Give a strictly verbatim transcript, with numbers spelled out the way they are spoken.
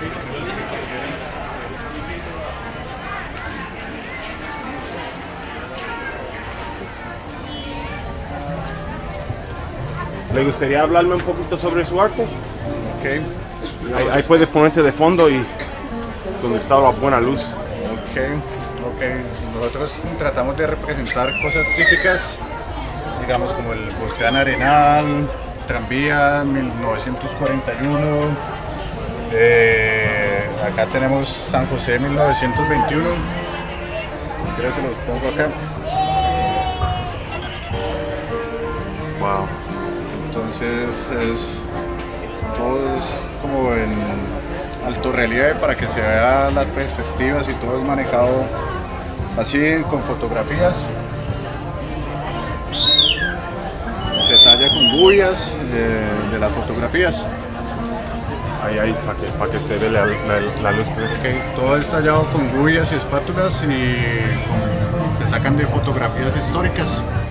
¿Le gustaría hablarme un poquito sobre su arte? Okay. Ahí, ahí puedes ponerte de fondo y donde está la buena luz. Okay. Okay. Nosotros tratamos de representar cosas típicas, digamos como el Volcán Arenal, Tranvía mil novecientos cuarenta y uno, eh, acá tenemos San José mil novecientos veintiuno, si quieres se los pongo acá. Wow. Entonces es, todo es como en alto relieve para que se vea las perspectivas y todo es manejado así con fotografías. Se talla con guyas eh, de las fotografías. Ahí, ahí, para que, pa que te dé la, la, la luz. Okay. Todo es tallado con guyas y espátulas y con, se sacan de fotografías históricas.